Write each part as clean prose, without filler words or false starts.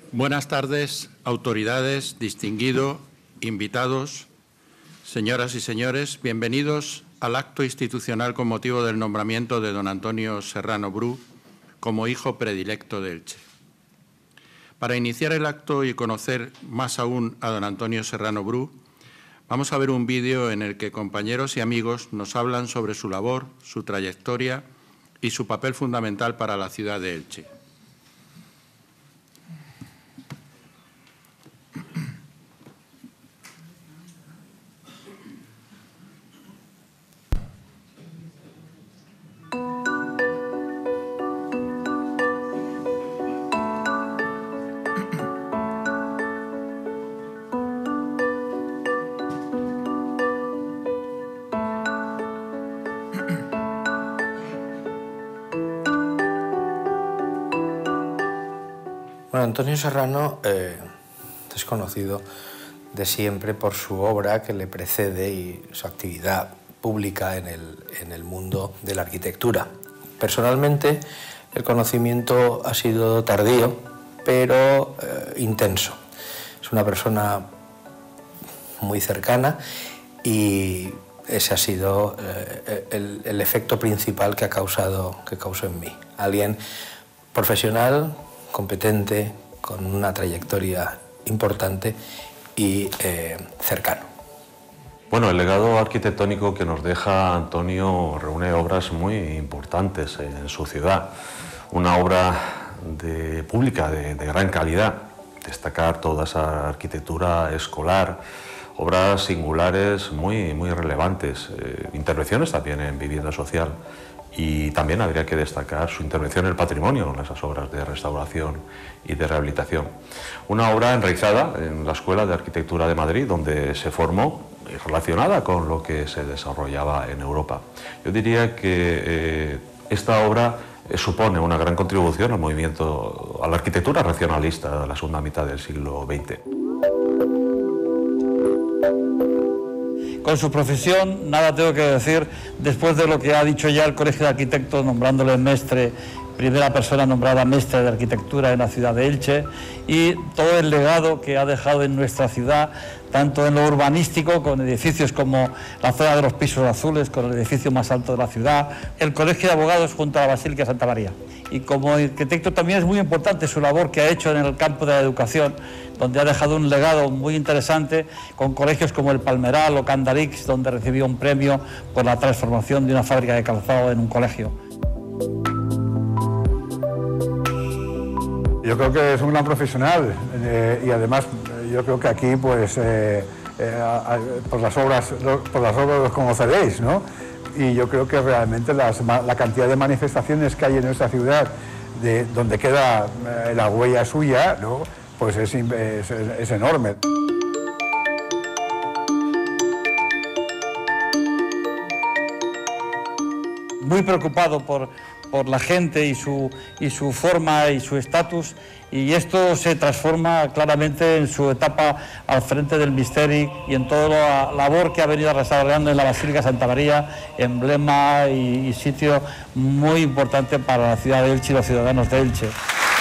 Buenas tardes, autoridades, distinguidos, invitados, señoras y señores. Bienvenidos al acto institucional con motivo del nombramiento de don Antonio Serrano Bru como hijo predilecto de Elche. Para iniciar el acto y conocer más aún a don Antonio Serrano Bru, vamos a ver un vídeo en el que compañeros y amigos nos hablan sobre su labor, su trayectoria y su papel fundamental para la ciudad de Elche. Bueno, Antonio Serrano es conocido de siempre por su obra que le precede y su actividad pública en el mundo de la arquitectura. Personalmente, el conocimiento ha sido tardío, pero intenso. Es una persona muy cercana y ese ha sido el efecto principal que causó en mí. Alguien profesional, competente, con una trayectoria importante y cercano. Bueno, el legado arquitectónico que nos deja Antonio reúne obras muy importantes en su ciudad. Una obra pública de gran calidad, destacar toda esa arquitectura escolar, obras singulares muy relevantes, intervenciones también en vivienda social. Y también habría que destacar su intervención en el patrimonio, en esas obras de restauración y de rehabilitación. Una obra enraizada en la Escuela de Arquitectura de Madrid, donde se formó y relacionada con lo que se desarrollaba en Europa. Yo diría que esta obra supone una gran contribución al movimiento, a la arquitectura racionalista de la segunda mitad del siglo XX. Con su profesión, nada tengo que decir después de lo que ha dicho ya el Colegio de Arquitectos, nombrándole mestre, primera persona nombrada mestre de arquitectura en la ciudad de Elche, y todo el legado que ha dejado en nuestra ciudad, tanto en lo urbanístico, con edificios como la zona de los pisos azules, con el edificio más alto de la ciudad, el Colegio de Abogados junto a la Basílica de Santa María. Y como arquitecto también es muy importante su labor que ha hecho en el campo de la educación, donde ha dejado un legado muy interesante con colegios como el Palmeral o Candarix, donde recibió un premio por la transformación de una fábrica de calzado en un colegio. Yo creo que es un gran profesional y además yo creo que aquí pues por las obras los conoceréis, ¿no? Y yo creo que realmente la cantidad de manifestaciones que hay en nuestra ciudad donde queda la huella suya, ¿no? Pues es enorme. Muy preocupado por la gente y su forma y su estatus, y esto se transforma claramente en su etapa al frente del Misteri y en toda la labor que ha venido desarrollando en la Basílica de Santa María, emblema y sitio muy importante para la ciudad de Elche y los ciudadanos de Elche.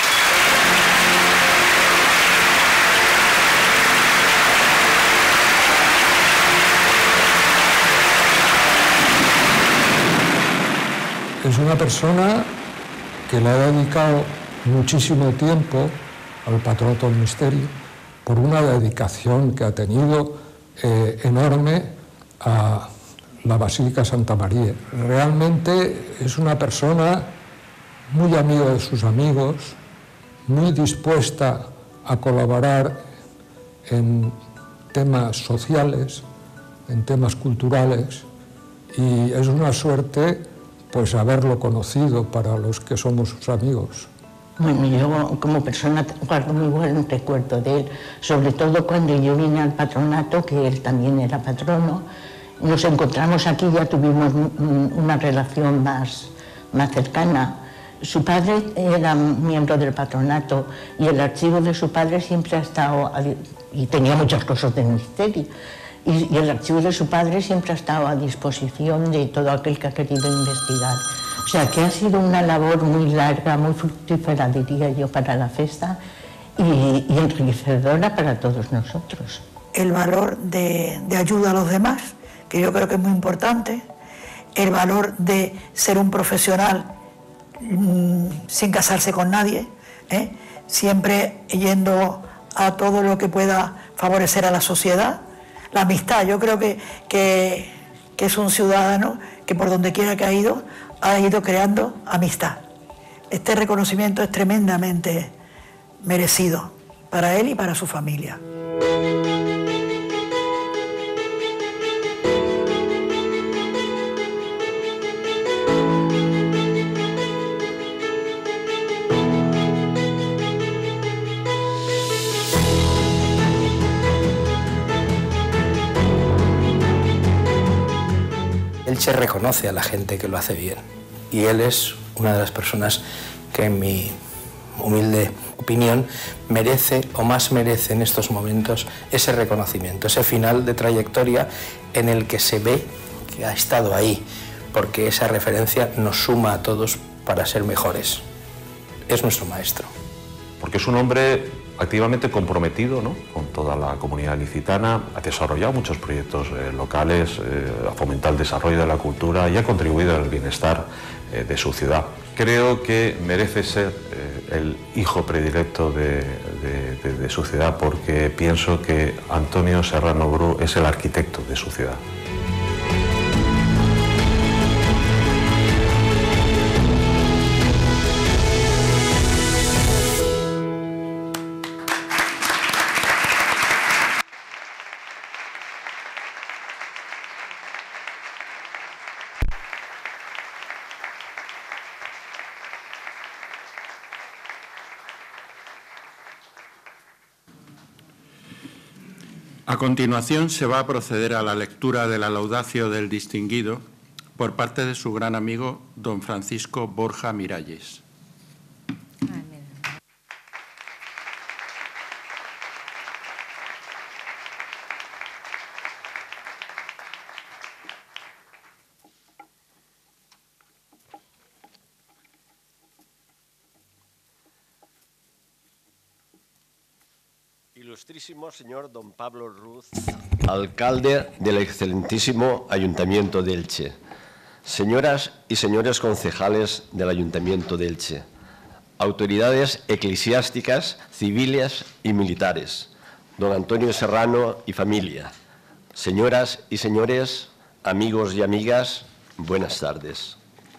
Es una persona que le ha dedicado muchísimo tiempo al Patronato del Misteri por una dedicación que ha tenido enorme a la Basílica de Santa María. Realmente es una persona muy amiga de sus amigos, muy dispuesta a colaborar en temas sociales, en temas culturales, y es una suerte pues haberlo conocido para los que somos sus amigos. Bueno, yo como persona guardo muy buen recuerdo de él, sobre todo cuando yo vine al patronato, que él también era patrono. Nos encontramos aquí, ya tuvimos una relación más cercana. Su padre era miembro del patronato y el archivo de su padre siempre ha estado, y tenía muchas cosas del Misteri, y el archivo de su padre siempre ha estado a disposición de todo aquel que ha querido investigar. O sea que ha sido una labor muy larga, muy fructífera, diría yo, para la festa, y enriquecedora para todos nosotros. El valor de ayuda a los demás, que yo creo que es muy importante, el valor de ser un profesional sin casarse con nadie, siempre yendo a todo lo que pueda favorecer a la sociedad, la amistad. Yo creo que es un ciudadano que por donde quiera que ha ido creando amistad. Este reconocimiento es tremendamente merecido para él y para su familia. Elche reconoce a la gente que lo hace bien y él es una de las personas que, en mi humilde opinión, merece o más merece en estos momentos ese reconocimiento, ese final de trayectoria en el que se ve que ha estado ahí, porque esa referencia nos suma a todos para ser mejores. Es nuestro maestro. Porque es un hombre activamente comprometido, ¿no?, con toda la comunidad ilicitana, ha desarrollado muchos proyectos locales, a fomentar el desarrollo de la cultura y ha contribuido al bienestar de su ciudad. Creo que merece ser el hijo predilecto de su ciudad, porque pienso que Antonio Serrano Bru es el arquitecto de su ciudad. A continuación se va a proceder a la lectura de la laudatio del distinguido por parte de su gran amigo don Francisco Borja Miralles. Ilustrísimo señor don Pablo Ruz, alcalde del excelentísimo Ayuntamiento de Elche, señoras y señores concejales del Ayuntamiento de Elche, autoridades eclesiásticas, civiles y militares, don Antonio Serrano y familia, señoras y señores, amigos y amigas, buenas tardes.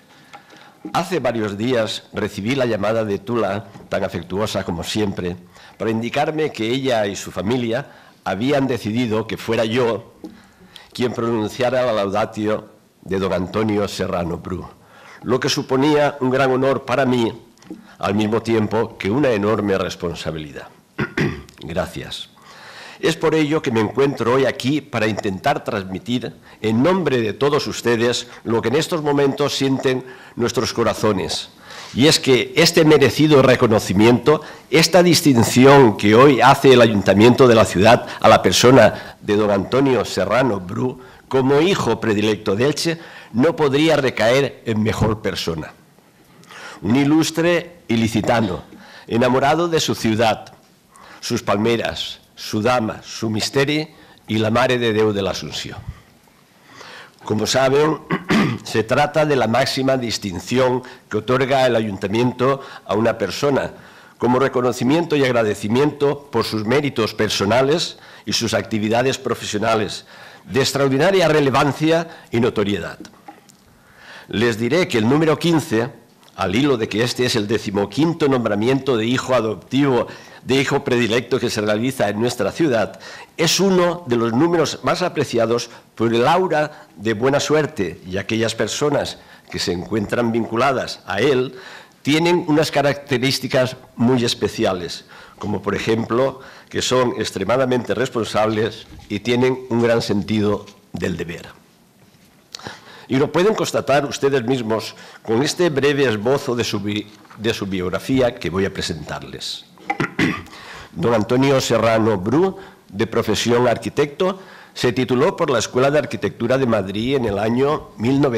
Hace varios días recibí la llamada de Tula, tan afectuosa como siempre, para indicarme que ella y su familia habían decidido que fuera yo quien pronunciara la laudatio de don Antonio Serrano Bru, lo que suponía un gran honor para mí, al mismo tiempo que una enorme responsabilidad. Gracias. Es por ello que me encuentro hoy aquí para intentar transmitir en nombre de todos ustedes lo que en estos momentos sienten nuestros corazones. Y es que este merecido reconocimiento, esta distinción que hoy hace el Ayuntamiento de la ciudad a la persona de don Antonio Serrano Bru, como hijo predilecto de Elche, no podría recaer en mejor persona. Un ilustre ilicitano, enamorado de su ciudad, sus palmeras, su dama, su misteri y la Mare de Déu de la Asunción. Como saben, se trata de la máxima distinción que otorga el Ayuntamiento a una persona, como reconocimiento y agradecimiento por sus méritos personales y sus actividades profesionales, de extraordinaria relevancia y notoriedad. Les diré que el número 15, al hilo de que este es el 15º nombramiento de hijo adoptivo, de hijo predilecto que se realiza en nuestra ciudad, es uno de los números más apreciados por el aura de buena suerte, y aquellas personas que se encuentran vinculadas a él tienen unas características muy especiales, como por ejemplo que son extremadamente responsables y tienen un gran sentido del deber. Y lo pueden constatar ustedes mismos con este breve esbozo de su biografía que voy a presentarles. Don Antonio Serrano Bru, de profesión arquitecto, se tituló por la Escuela de Arquitectura de Madrid en el año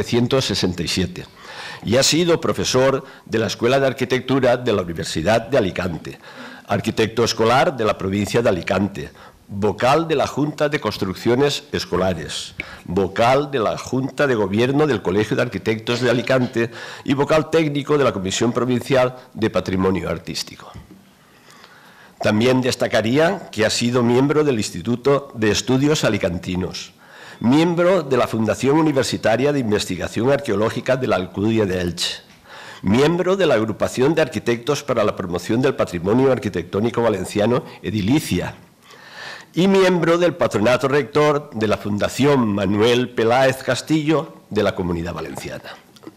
1967 y ha sido profesor de la Escuela de Arquitectura de la Universidad de Alicante, arquitecto escolar de la provincia de Alicante, vocal de la Junta de Construcciones Escolares, vocal de la Junta de Gobierno del Colegio de Arquitectos de Alicante y vocal técnico de la Comisión Provincial de Patrimonio Artístico. También destacaría que ha sido miembro del Instituto de Estudios Alicantinos, miembro de la Fundación Universitaria de Investigación Arqueológica de la Alcudia de Elche, miembro de la Agrupación de Arquitectos para la Promoción del Patrimonio Arquitectónico Valenciano, Edilicia, y miembro del Patronato Rector de la Fundación Manuel Peláez Castillo de la Comunidad Valenciana.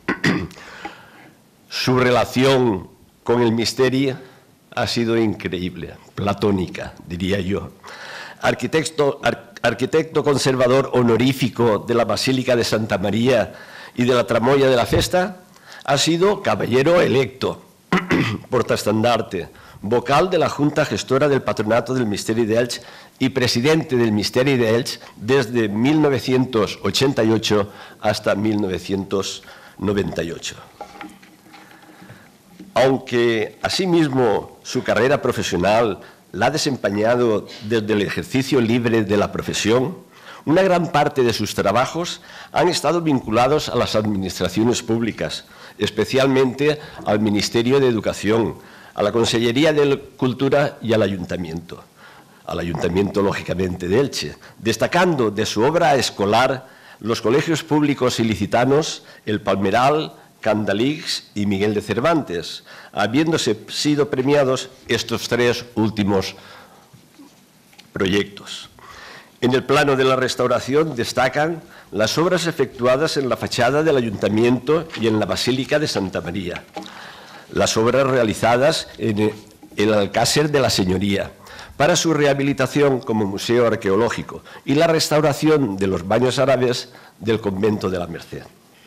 Su relación con el misterio ha sido increíble, platónica, diría yo. Arquitecto conservador honorífico de la Basílica de Santa María y de la Tramoya de la Festa, ha sido caballero electo, portaestandarte, vocal de la Junta Gestora del Patronato del Misteri de Elche y presidente del Misteri de Elche desde 1988 hasta 1998. Aunque asimismo su carrera profesional la ha desempeñado desde el ejercicio libre de la profesión, una gran parte de sus trabajos han estado vinculados a las administraciones públicas, especialmente al Ministerio de Educación, a la Consellería de Cultura y al Ayuntamiento lógicamente de Elche, destacando de su obra escolar los colegios públicos ilicitanos El Palmeral, Candalix y Miguel de Cervantes, habiéndose sido premiados estos tres últimos proyectos. En el plano de la restauración destacan las obras efectuadas en la fachada del Ayuntamiento y en la Basílica de Santa María, las obras realizadas en el Alcázar de la Señoría para su rehabilitación como museo arqueológico y la restauración de los baños árabes del convento de la Merced.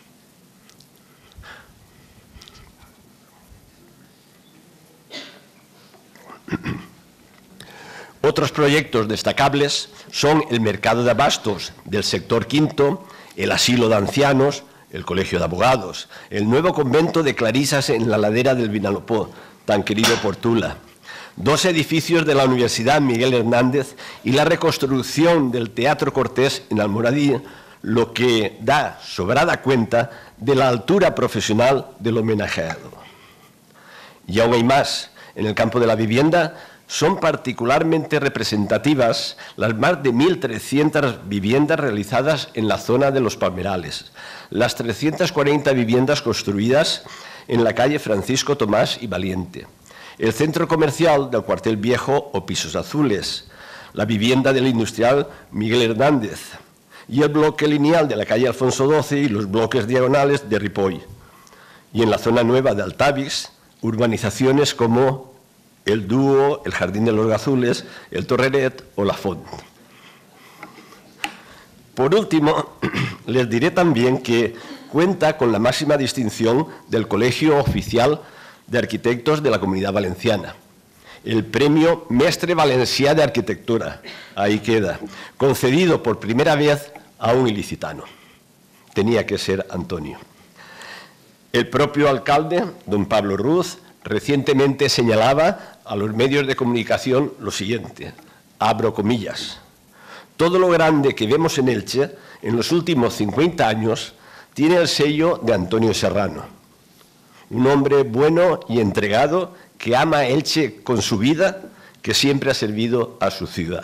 Otros proyectos destacables son el mercado de abastos del sector quinto, el asilo de ancianos, el colegio de abogados, el nuevo convento de clarisas en la ladera del Vinalopó, tan querido por Tula, 2 edificios de la Universidad Miguel Hernández y la reconstrucción del Teatro Cortés en Almoradí, lo que da sobrada cuenta de la altura profesional del homenajeado. Y aún hay más. En el campo de la vivienda son particularmente representativas las más de 1.300 viviendas realizadas en la zona de Los Palmerales, las 340 viviendas construidas en la calle Francisco Tomás y Valiente, el centro comercial del Cuartel Viejo o Pisos Azules, la vivienda del industrial Miguel Hernández y el bloque lineal de la calle Alfonso XII y los bloques diagonales de Ripoll. Y en la zona nueva de Altavix, urbanizaciones como el Dúo, el Jardín de los Gazules, el Torreret o la Font. Por último, les diré también que cuenta con la máxima distinción del Colegio Oficial de Arquitectos de la Comunidad Valenciana, el Premio Mestre Valencià de Arquitectura, ahí queda, concedido por primera vez a un ilicitano. Tenía que ser Antonio. El propio alcalde, don Pablo Ruz, recientemente señalaba a los medios de comunicación lo siguiente, abro comillas: todo lo grande que vemos en Elche en los últimos 50 años tiene el sello de Antonio Serrano, un hombre bueno y entregado que ama a Elche con su vida, que siempre ha servido a su ciudad.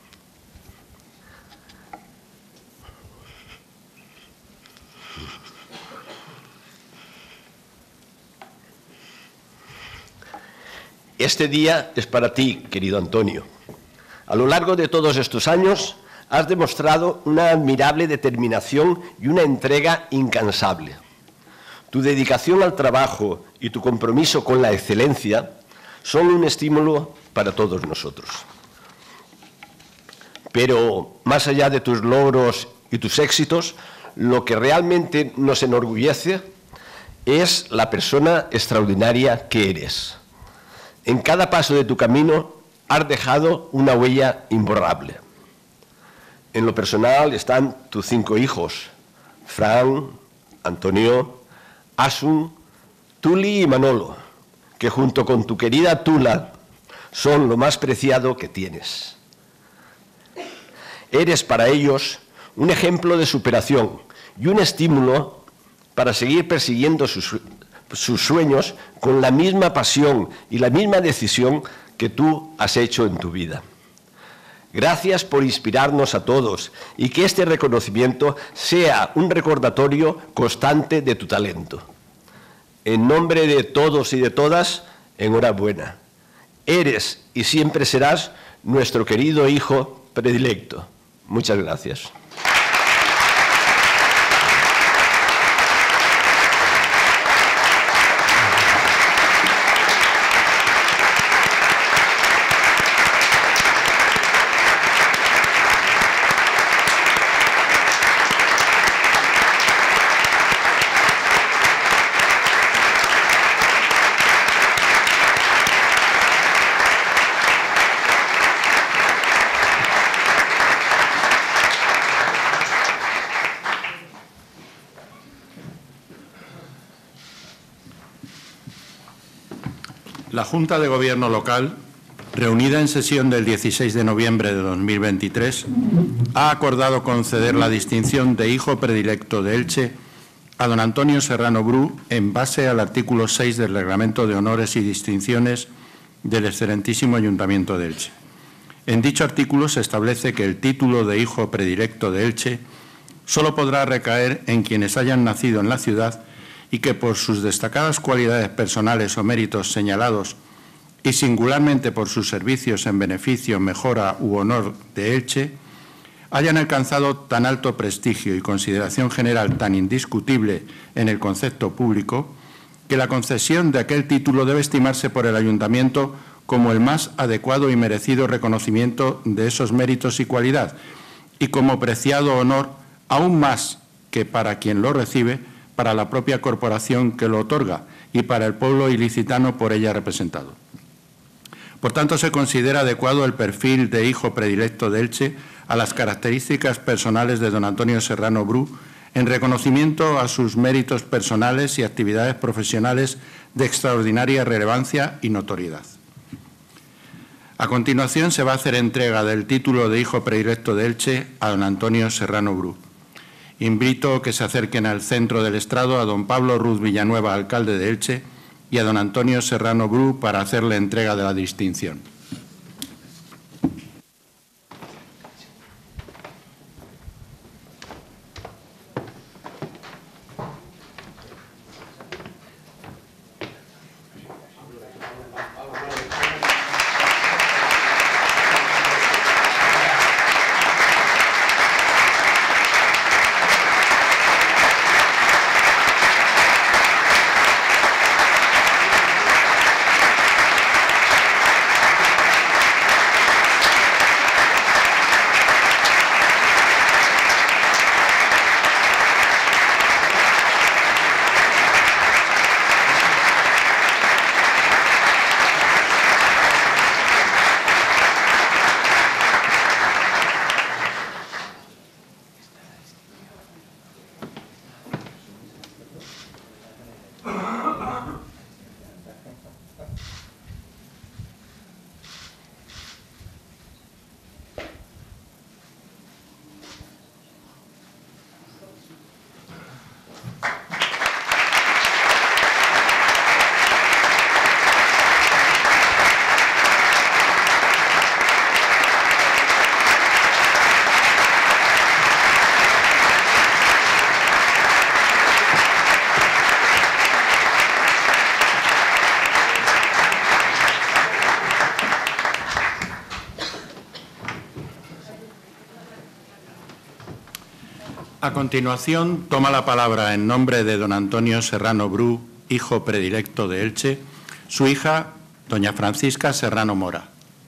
Este día es para ti, querido Antonio. A lo largo de todos estos años has demostrado una admirable determinación y una entrega incansable. Tu dedicación al trabajo y tu compromiso con la excelencia son un estímulo para todos nosotros. Pero más allá de tus logros y tus éxitos, lo que realmente nos enorgullece es la persona extraordinaria que eres. En cada paso de tu camino has dejado una huella imborrable. En lo personal están tus 5 hijos, Fran, Antonio, Asun, Tuli y Manolo, que junto con tu querida Tula son lo más preciado que tienes. Eres para ellos un ejemplo de superación y un estímulo para seguir persiguiendo sus sueños con la misma pasión y la misma decisión que tú has hecho en tu vida. Gracias por inspirarnos a todos y que este reconocimiento sea un recordatorio constante de tu talento. En nombre de todos y de todas, enhorabuena. Eres y siempre serás nuestro querido hijo predilecto. Muchas gracias. La Junta de Gobierno local, reunida en sesión del 16 de noviembre de 2023, ha acordado conceder la distinción de hijo predilecto de Elche a don Antonio Serrano Bru en base al artículo 6 del Reglamento de Honores y Distinciones del excelentísimo Ayuntamiento de Elche. En dicho artículo se establece que el título de hijo predilecto de Elche solo podrá recaer en quienes hayan nacido en la ciudad y que por sus destacadas cualidades personales o méritos señalados y singularmente por sus servicios en beneficio, mejora u honor de Elche, hayan alcanzado tan alto prestigio y consideración general tan indiscutible en el concepto público, que la concesión de aquel título debe estimarse por el Ayuntamiento como el más adecuado y merecido reconocimiento de esos méritos y cualidad, y como preciado honor aún más que para quien lo recibe, para la propia corporación que lo otorga y para el pueblo ilicitano por ella representado. Por tanto, se considera adecuado el perfil de hijo predilecto de Elche a las características personales de don Antonio Serrano Bru en reconocimiento a sus méritos personales y actividades profesionales de extraordinaria relevancia y notoriedad. A continuación, se va a hacer entrega del título de hijo predilecto de Elche a don Antonio Serrano Bru. Invito que se acerquen al centro del estrado a don Pablo Ruz Villanueva, alcalde de Elche, y a don Antonio Serrano Bru para hacerle entrega de la distinción. A continuación, toma la palabra en nombre de don Antonio Serrano Bru, hijo predilecto de Elche, su hija, doña Francisca Serrano Mora.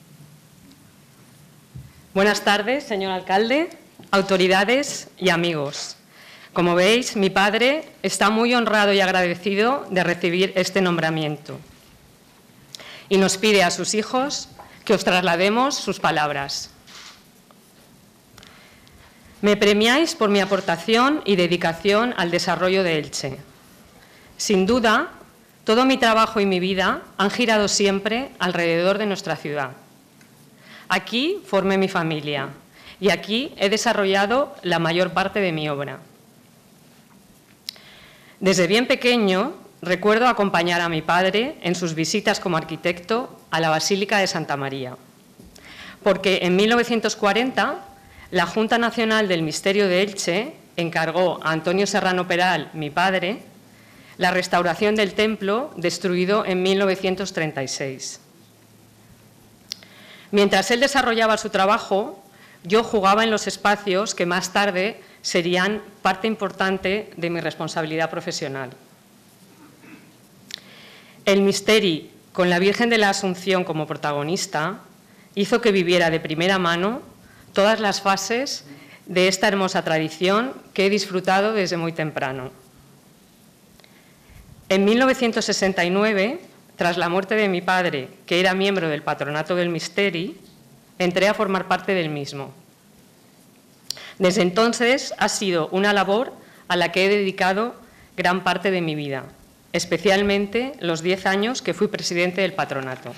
Buenas tardes, señor alcalde, autoridades y amigos. Como veis, mi padre está muy honrado y agradecido de recibir este nombramiento y nos pide a sus hijos que os traslademos sus palabras. Me premiáis por mi aportación y dedicación al desarrollo de Elche. Sin duda, Todo mi trabajo y mi vida han girado siempre alrededor de nuestra ciudad. Aquí formé mi familia y aquí he desarrollado la mayor parte de mi obra. Desde bien pequeño recuerdo acompañar a mi padre en sus visitas como arquitecto a la Basílica de Santa María, porque en 1940 la Junta Nacional del Misterio de Elche encargó a Antonio Serrano Peral, mi padre, la restauración del templo destruido en 1936. Mientras él desarrollaba su trabajo, yo jugaba en los espacios que más tarde serían parte importante de mi responsabilidad profesional. El Misteri, con la Virgen de la Asunción como protagonista, hizo que viviera de primera mano todas las fases de esta hermosa tradición que he disfrutado desde muy temprano. En 1969, tras la muerte de mi padre, que era miembro del patronato del Misteri, entré a formar parte del mismo. Desde entonces ha sido una labor a la que he dedicado gran parte de mi vida, especialmente los 10 años que fui presidente del patronato.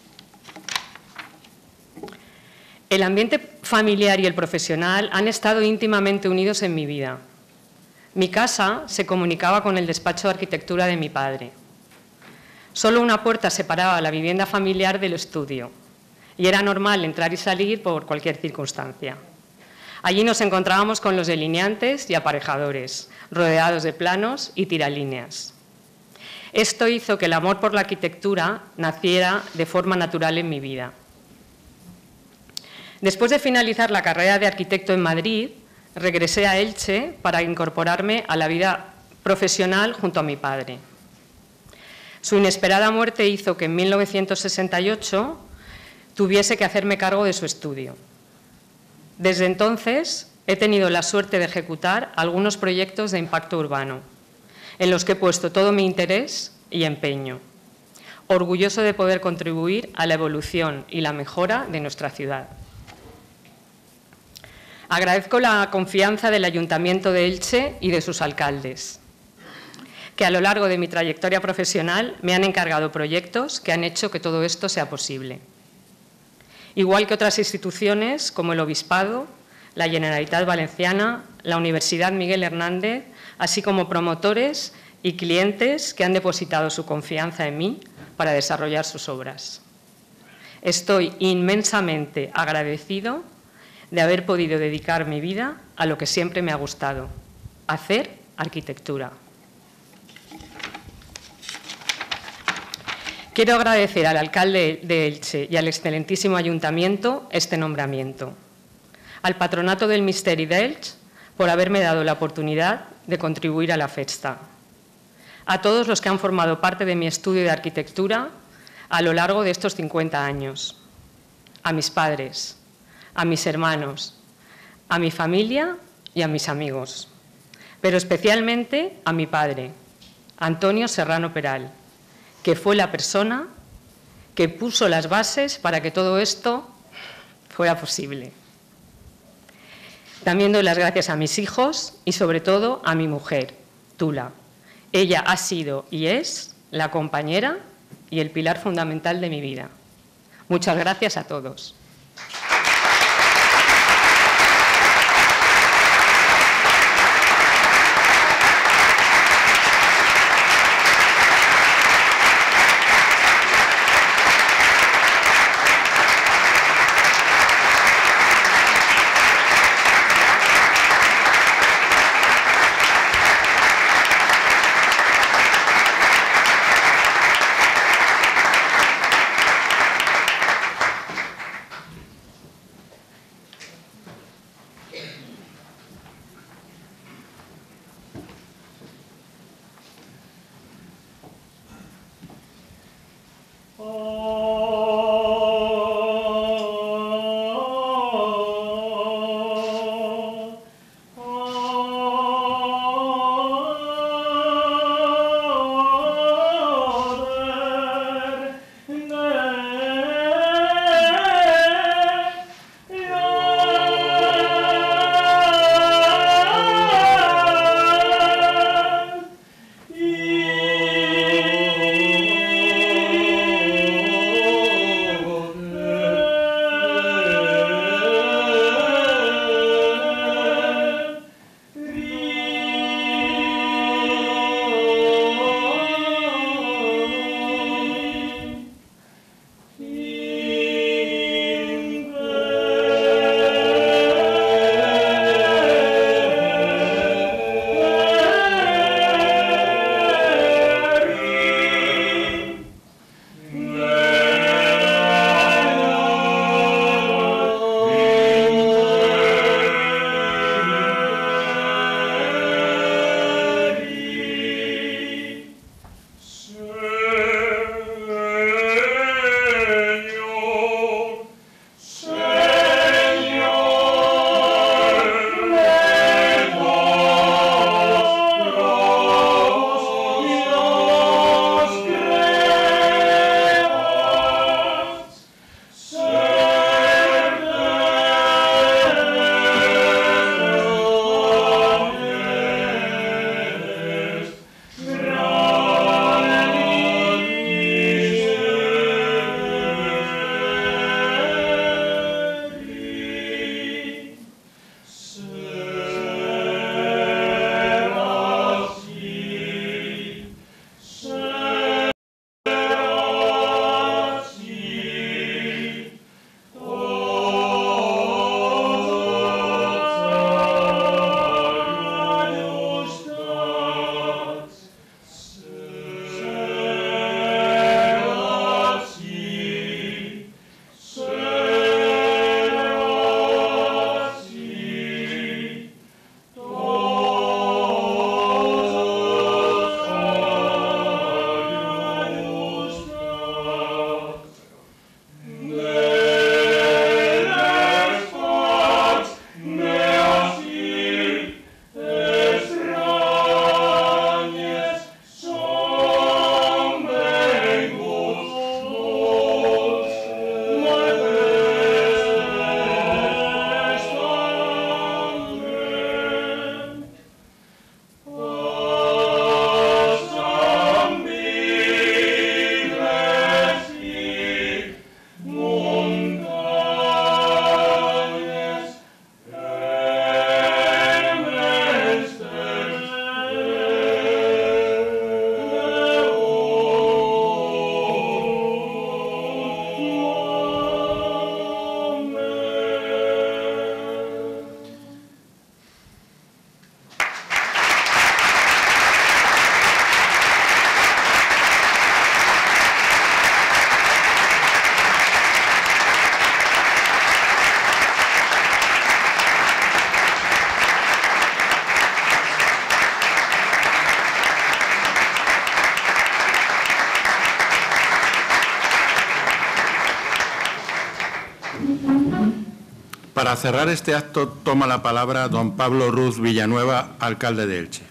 El ambiente familiar y el profesional han estado íntimamente unidos en mi vida. Mi casa se comunicaba con el despacho de arquitectura de mi padre. Solo una puerta separaba la vivienda familiar del estudio y era normal entrar y salir por cualquier circunstancia. Allí nos encontrábamos con los delineantes y aparejadores, rodeados de planos y tiralíneas. Esto hizo que el amor por la arquitectura naciera de forma natural en mi vida. Después de finalizar la carrera de arquitecto en Madrid, regresé a Elche para incorporarme a la vida profesional junto a mi padre. Su inesperada muerte hizo que en 1968 tuviese que hacerme cargo de su estudio. Desde entonces he tenido la suerte de ejecutar algunos proyectos de impacto urbano, en los que he puesto todo mi interés y empeño, orgulloso de poder contribuir a la evolución y la mejora de nuestra ciudad. Agradezco la confianza del Ayuntamiento de Elche y de sus alcaldes, que a lo largo de mi trayectoria profesional me han encargado proyectos que han hecho que todo esto sea posible. Igual que otras instituciones como el Obispado, la Generalitat Valenciana, la Universidad Miguel Hernández, así como promotores y clientes que han depositado su confianza en mí para desarrollar sus obras. Estoy inmensamente agradecido de haber podido dedicar mi vida a lo que siempre me ha gustado, hacer arquitectura. Quiero agradecer al alcalde de Elche y al excelentísimo ayuntamiento este nombramiento, al patronato del Misteri d'Elche por haberme dado la oportunidad de contribuir a la festa, a todos los que han formado parte de mi estudio de arquitectura a lo largo de estos 50 años, a mis padres, a mis hermanos, a mi familia y a mis amigos, pero especialmente a mi padre, Antonio Serrano Peral, que fue la persona que puso las bases para que todo esto fuera posible. También doy las gracias a mis hijos y sobre todo a mi mujer, Tula. Ella ha sido y es la compañera y el pilar fundamental de mi vida. Muchas gracias a todos. Para cerrar este acto toma la palabra don Pablo Ruz Villanueva, alcalde de Elche.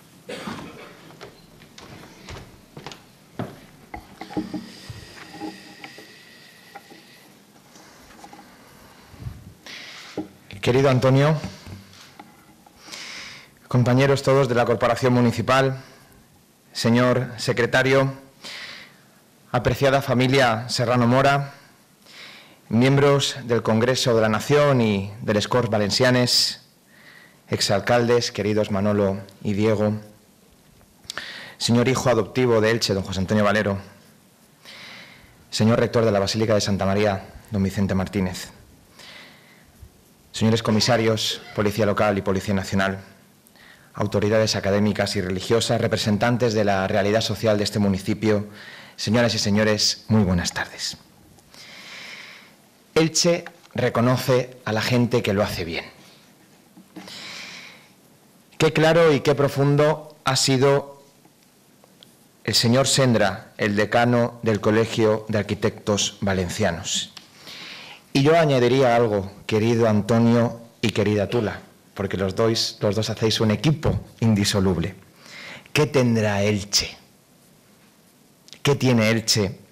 Querido Antonio, compañeros todos de la Corporación Municipal, señor secretario, apreciada familia Serrano Mora, miembros del Congreso de la Nación y del Les Corts Valencianes, exalcaldes, queridos Manolo y Diego, señor hijo adoptivo de Elche, don José Antonio Valero, señor rector de la Basílica de Santa María, don Vicente Martínez, señores comisarios, Policía Local y Policía Nacional, autoridades académicas y religiosas, representantes de la realidad social de este municipio, señoras y señores, muy buenas tardes. Elche reconoce a la gente que lo hace bien. Qué claro y qué profundo ha sido el señor Sendra, el decano del Colegio de Arquitectos Valencianos. Y yo añadiría algo, querido Antonio y querida Tula, porque los dos hacéis un equipo indisoluble. ¿Qué tendrá Elche? ¿Qué tiene Elche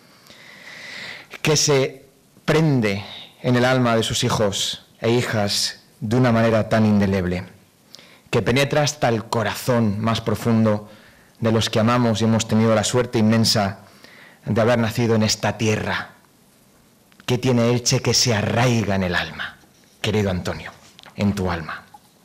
que se prende en el alma de sus hijos e hijas de una manera tan indeleble, que penetra hasta el corazón más profundo de los que amamos y hemos tenido la suerte inmensa de haber nacido en esta tierra? ¿Qué tiene Elche que se arraiga en el alma, querido Antonio, en tu alma?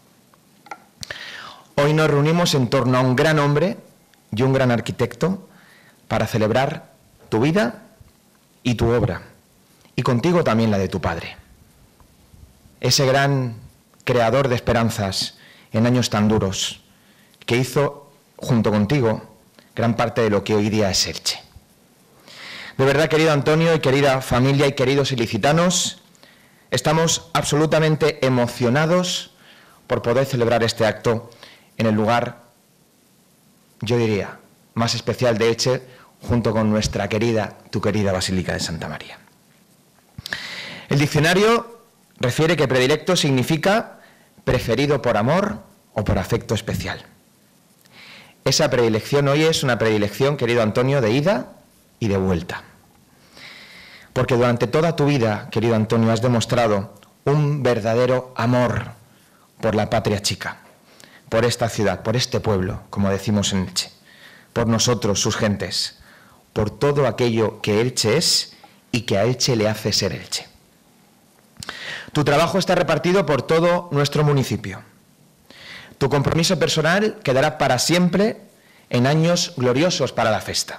Hoy nos reunimos en torno a un gran hombre y un gran arquitecto para celebrar tu vida y tu obra, y contigo también la de tu padre. Ese gran creador de esperanzas en años tan duros, que hizo, junto contigo, gran parte de lo que hoy día es Elche. De verdad, querido Antonio y querida familia y queridos ilicitanos, estamos absolutamente emocionados por poder celebrar este acto en el lugar, yo diría, más especial de Elche, junto con tu querida Basílica de Santa María. El diccionario refiere que predilecto significa preferido por amor o por afecto especial. Esa predilección hoy es una predilección, querido Antonio, de ida y de vuelta. Porque durante toda tu vida, querido Antonio, has demostrado un verdadero amor por la patria chica, por esta ciudad, por este pueblo, como decimos en Elche, por nosotros, sus gentes, por todo aquello que Elche es y que a Elche le hace ser Elche. Tu trabajo está repartido por todo nuestro municipio. Tu compromiso personal quedará para siempre en años gloriosos para la festa.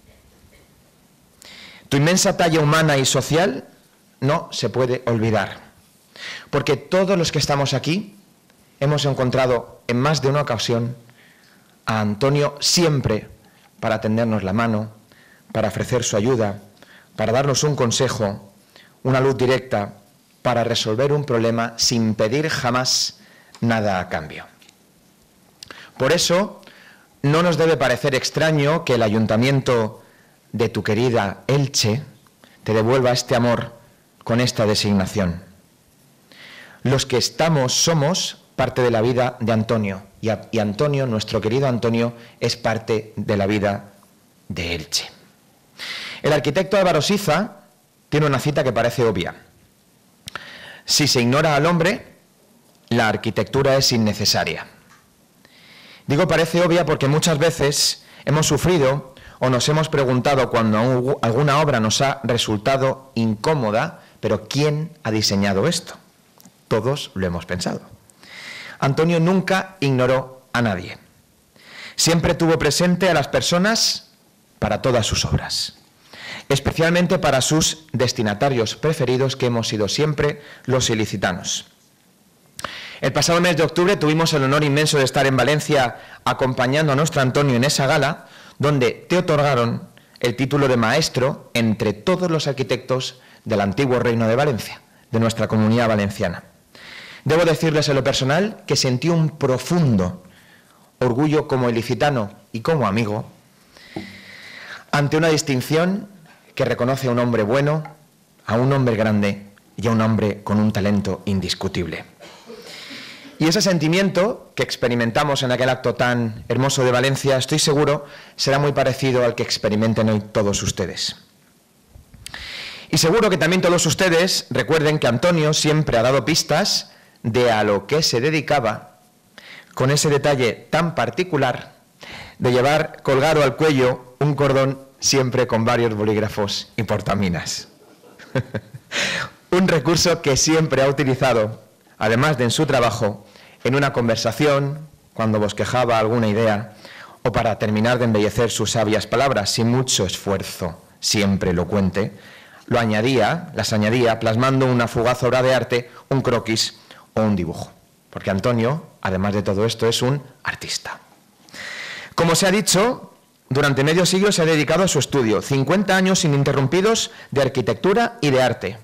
Tu inmensa talla humana y social no se puede olvidar, porque todos los que estamos aquí hemos encontrado en más de una ocasión a Antonio siempre para tendernos la mano, para ofrecer su ayuda, para darnos un consejo, una luz directa, para resolver un problema sin pedir jamás nada a cambio. Por eso, no nos debe parecer extraño que el ayuntamiento de tu querida Elche te devuelva este amor con esta designación. Los que somos parte de la vida de Antonio, y Antonio, nuestro querido Antonio, es parte de la vida de Elche. El arquitecto Álvaro Siza tiene una cita que parece obvia. Si se ignora al hombre, la arquitectura es innecesaria. Digo parece obvia porque muchas veces hemos sufrido o nos hemos preguntado cuando alguna obra nos ha resultado incómoda, pero ¿quién ha diseñado esto? Todos lo hemos pensado. Antonio nunca ignoró a nadie. Siempre tuvo presente a las personas para todas sus obras, especialmente para sus destinatarios preferidos, que hemos sido siempre los ilicitanos. El pasado mes de octubre tuvimos el honor inmenso de estar en Valencia acompañando a nuestro Antonio en esa gala, donde te otorgaron el título de maestro entre todos los arquitectos del antiguo Reino de Valencia, de nuestra comunidad valenciana. Debo decirles en lo personal que sentí un profundo orgullo como ilicitano y como amigo ante una distinción que reconoce a un hombre bueno, a un hombre grande y a un hombre con un talento indiscutible. Y ese sentimiento que experimentamos en aquel acto tan hermoso de Valencia, estoy seguro, será muy parecido al que experimenten hoy todos ustedes. Y seguro que también todos ustedes recuerden que Antonio siempre ha dado pistas de a lo que se dedicaba, con ese detalle tan particular de llevar colgado al cuello un cordón siempre con varios bolígrafos y portaminas. Un recurso que siempre ha utilizado, además de en su trabajo, en una conversación, cuando bosquejaba alguna idea, o para terminar de embellecer sus sabias palabras sin mucho esfuerzo, siempre elocuente, las añadía plasmando una fugaz obra de arte, un croquis o un dibujo. Porque Antonio, además de todo esto, es un artista. Como se ha dicho, durante medio siglo se ha dedicado a su estudio, 50 años ininterrumpidos de arquitectura y de arte,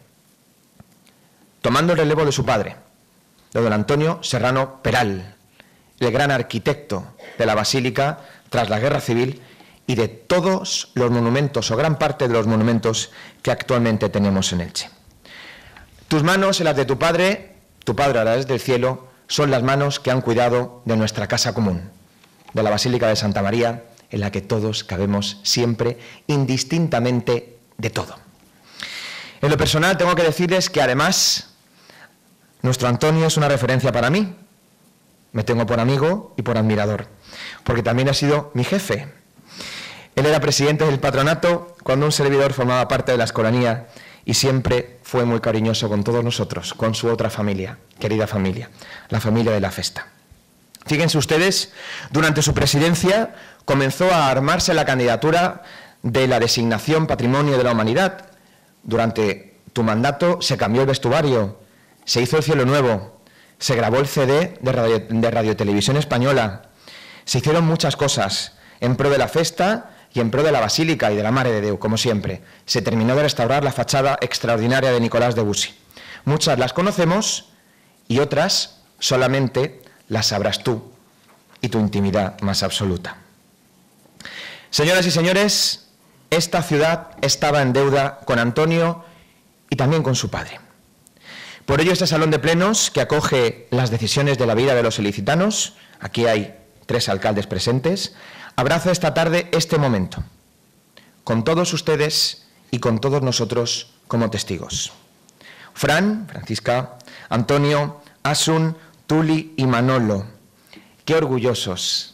tomando el relevo de su padre, de don Antonio Serrano Peral, el gran arquitecto de la Basílica tras la Guerra Civil y de todos los monumentos, o gran parte de los monumentos que actualmente tenemos en Elche. Tus manos y las de tu padre a la vez del cielo, son las manos que han cuidado de nuestra casa común, de la Basílica de Santa María, en la que todos cabemos siempre, indistintamente de todo. En lo personal tengo que decirles que además nuestro Antonio es una referencia para mí. Me tengo por amigo y por admirador, porque también ha sido mi jefe. Él era presidente del patronato cuando un servidor formaba parte de la escolanía y siempre fue muy cariñoso con todos nosotros, con su otra familia, querida familia, la familia de la Festa. Fíjense ustedes, durante su presidencia comenzó a armarse la candidatura de la designación Patrimonio de la Humanidad. Durante tu mandato se cambió el vestuario, se hizo el cielo nuevo, se grabó el CD de Radio Televisión Española, se hicieron muchas cosas en pro de la Festa y en pro de la Basílica y de la Mare de Déu, como siempre. Se terminó de restaurar la fachada extraordinaria de Nicolás de Bussy. Muchas las conocemos y otras solamente las sabrás tú y tu intimidad más absoluta. Señoras y señores, esta ciudad estaba en deuda con Antonio y también con su padre. Por ello, este salón de plenos, que acoge las decisiones de la vida de los ilicitanos, aquí hay 3 alcaldes presentes, abraza esta tarde este momento, con todos ustedes y con todos nosotros como testigos. Francisca, Antonio, Asun, Tuli y Manolo, qué orgullosos,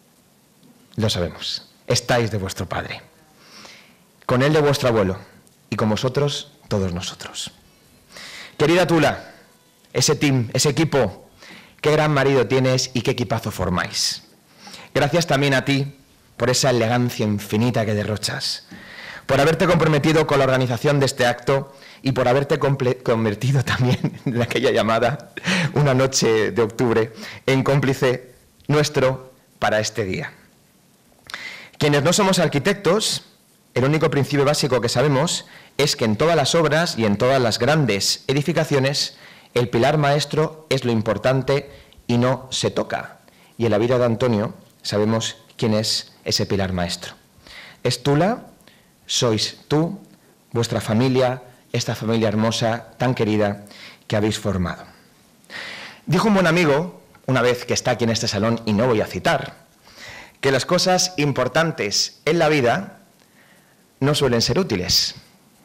lo sabemos, estáis de vuestro padre, con él de vuestro abuelo y con vosotros, todos nosotros. Querida Tula, ese team, ese equipo, qué gran marido tienes y qué equipazo formáis. Gracias también a ti por esa elegancia infinita que derrochas, por haberte comprometido con la organización de este acto y por haberte convertido también en aquella llamada, una noche de octubre, en cómplice nuestro para este día. Quienes no somos arquitectos, el único principio básico que sabemos es que en todas las obras y en todas las grandes edificaciones el pilar maestro es lo importante y no se toca. Y en la vida de Antonio sabemos quién es ese pilar maestro. Es Tula, sois tú, vuestra familia, esta familia hermosa, tan querida, que habéis formado. Dijo un buen amigo, una vez que está aquí en este salón, y no voy a citar, que las cosas importantes en la vida no suelen ser útiles.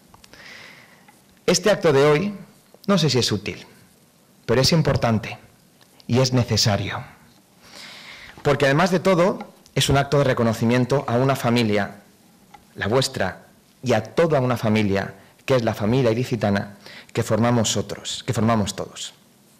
Este acto de hoy, no sé si es útil, pero es importante y es necesario. Porque además de todo, es un acto de reconocimiento a una familia, la vuestra, y a toda una familia, que es la familia ilicitana, que formamos todos.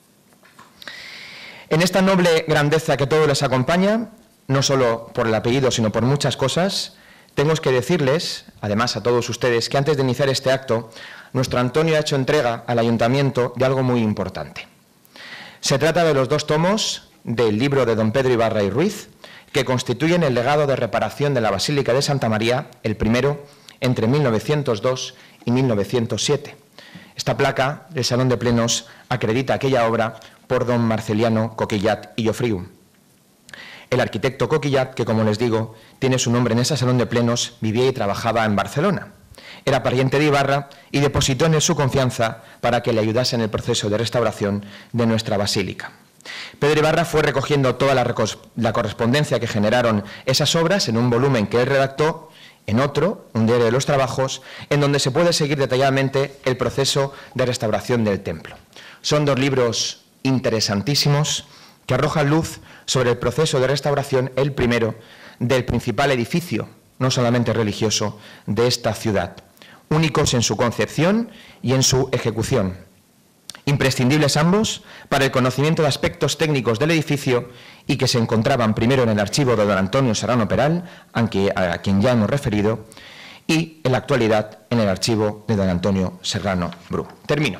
En esta noble grandeza que todo les acompaña, no solo por el apellido, sino por muchas cosas, tengo que decirles, además a todos ustedes, que antes de iniciar este acto, nuestro Antonio ha hecho entrega al Ayuntamiento de algo muy importante. Se trata de los 2 tomos del libro de don Pedro Ibarra y Ruiz, que constituyen el legado de reparación de la Basílica de Santa María, el primero entre 1902 y 1907. Esta placa del Salón de Plenos acredita aquella obra por don Marceliano Coquillat y Llofriu. El arquitecto Coquillat, que como les digo, tiene su nombre en ese Salón de Plenos, vivía y trabajaba en Barcelona. Era pariente de Ibarra y depositó en él su confianza para que le ayudase en el proceso de restauración de nuestra basílica. Pedro Ibarra fue recogiendo toda la correspondencia que generaron esas obras en un volumen que él redactó, en otro, un diario de los trabajos, en donde se puede seguir detalladamente el proceso de restauración del templo. Son dos libros interesantísimos que arrojan luz sobre el proceso de restauración, el primero, del principal edificio, no solamente religioso, de esta ciudad, únicos en su concepción y en su ejecución. Imprescindibles ambos para el conocimiento de aspectos técnicos del edificio y que se encontraban primero en el archivo de don Antonio Serrano Peral, a quien ya hemos referido, y en la actualidad en el archivo de don Antonio Serrano Bru. Termino.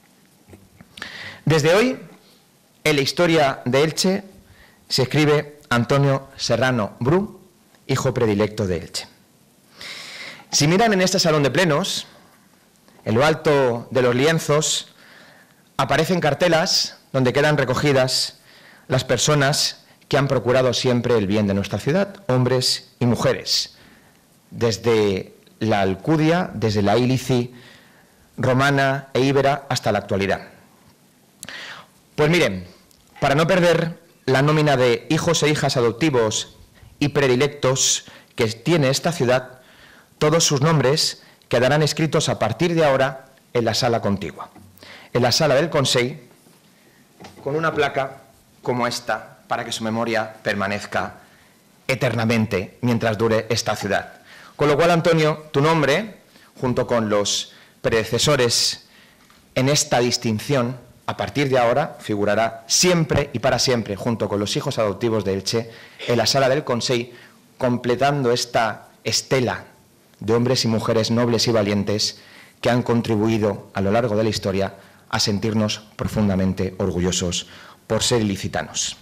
Desde hoy, en la historia de Elche, se escribe Antonio Serrano Bru, hijo predilecto de Elche. Si miran en este salón de plenos, en lo alto de los lienzos, aparecen cartelas donde quedan recogidas las personas que han procurado siempre el bien de nuestra ciudad, hombres y mujeres, desde la Alcudia, desde la Ílici romana e íbera hasta la actualidad. Pues miren, para no perder la nómina de hijos e hijas adoptivos y predilectos que tiene esta ciudad, todos sus nombres quedarán escritos a partir de ahora en la sala contigua, en la sala del Consell, con una placa como esta, para que su memoria permanezca eternamente mientras dure esta ciudad. Con lo cual, Antonio, tu nombre, junto con los predecesores en esta distinción, a partir de ahora figurará siempre y para siempre, junto con los hijos adoptivos de Elche, en la sala del Consell, completando esta estela de hombres y mujeres nobles y valientes que han contribuido a lo largo de la historia a sentirnos profundamente orgullosos por ser ilicitanos.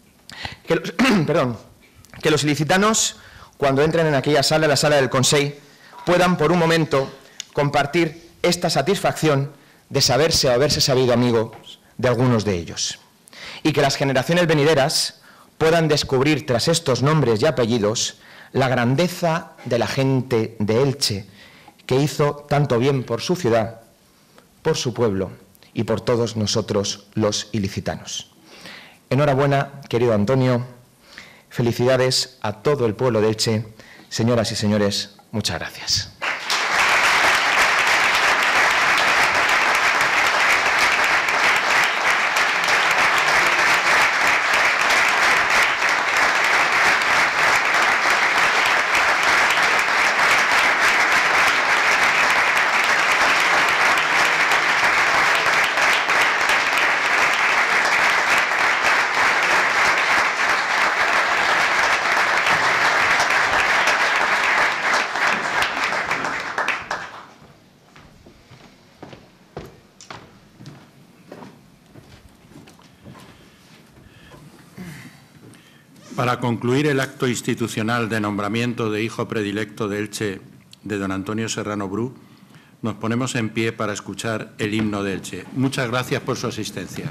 Que los ilicitanos, cuando entren en aquella sala, la sala del Consell, puedan por un momento compartir esta satisfacción de saberse o haberse sabido amigos de algunos de ellos. Y que las generaciones venideras puedan descubrir tras estos nombres y apellidos la grandeza de la gente de Elche, que hizo tanto bien por su ciudad, por su pueblo y por todos nosotros los ilicitanos. Enhorabuena, querido Antonio, felicidades a todo el pueblo de Elche. Señoras y señores, muchas gracias. Para concluir el acto institucional de nombramiento de hijo predilecto de Elche de don Antonio Serrano Bru, nos ponemos en pie para escuchar el himno de Elche. Muchas gracias por su asistencia.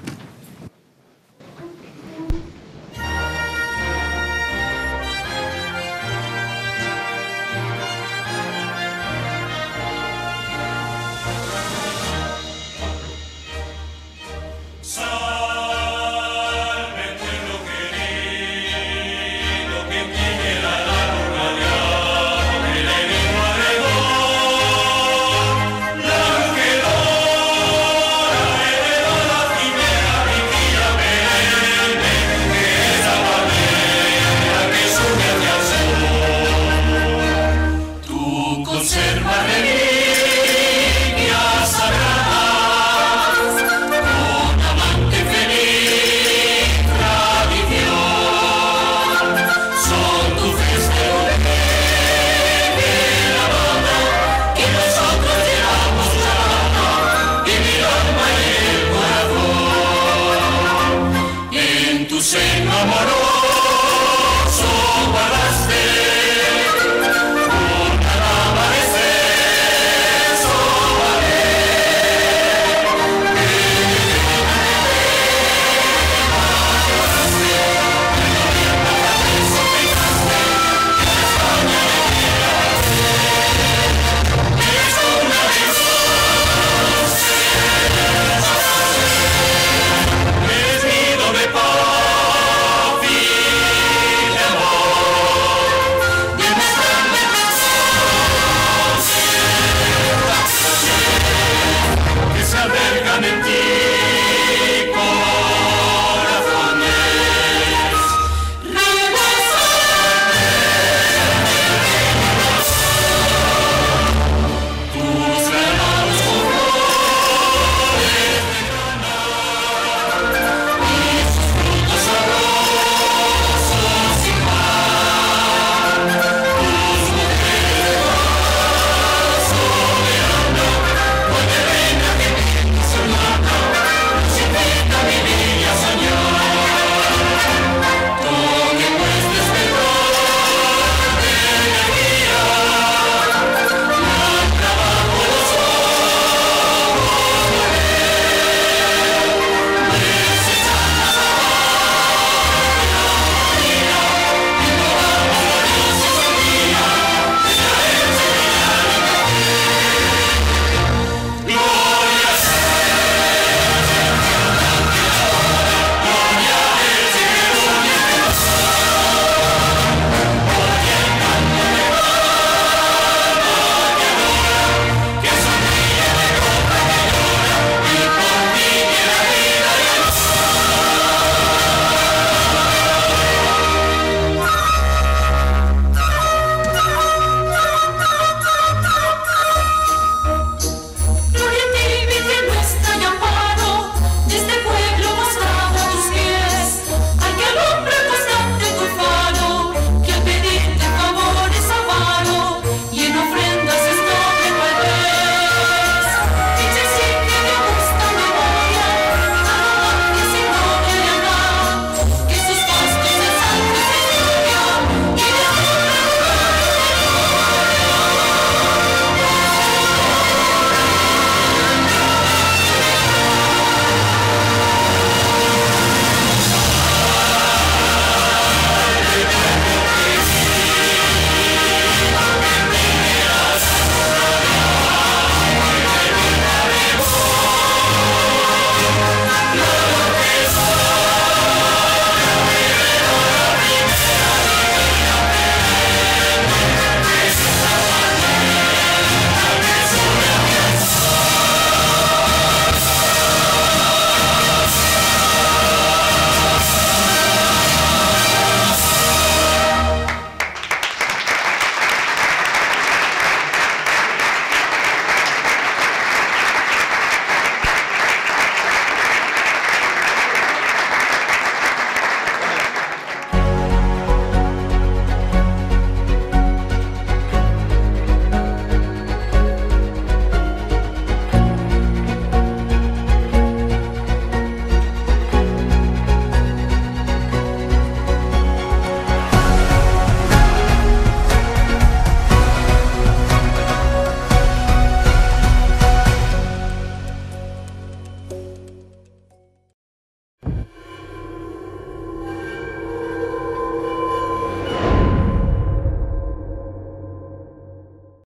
La albergan en ti.